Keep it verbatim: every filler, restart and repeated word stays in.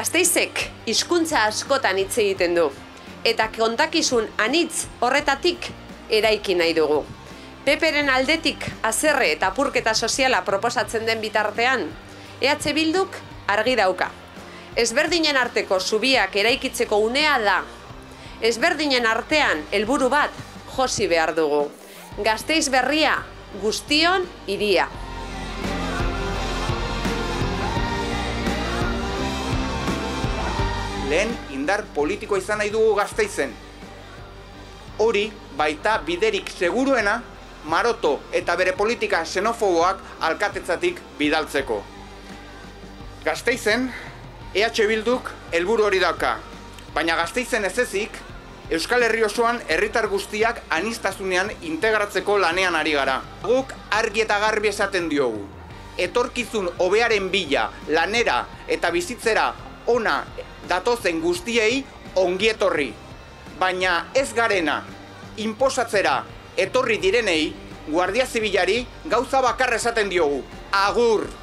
Gasteizek hizkuntza askotan hitz egiten du, eta kontakizun anitz horretatik eraiki nahi dugu. Peperen aldetik haserre eta apurketa soziala proposatzen den bitartean, E H Bilduk argi dauka. Ezberdinen arteko zubiak eraikitzeko unea da. Ezberdinen artean helburu bat josi behar dugu. Gasteiz berria, guztion hiria. Lehen indar politikoa izan nahi dugu Gasteizen. Hori baita biderik seguruena Maroto eta bere politika xenofoboak alkatetzatik bidaltzeko. Gasteizen, E H Bilduk helburu hori dauka, baina Gasteizen ez ezik, Euskal Herri osoan herritar guztiak aniztasunean integratzeko lanean ari gara. Guk argi eta garbi esaten diogu. Etorkizun hobearen bila, lanera eta bizitzera ona datozen guztiei ongietorri. Baina ez garena, inposatzera etorri direnei, Guardia Zibilari gauza bakarra esaten diogu. Agur!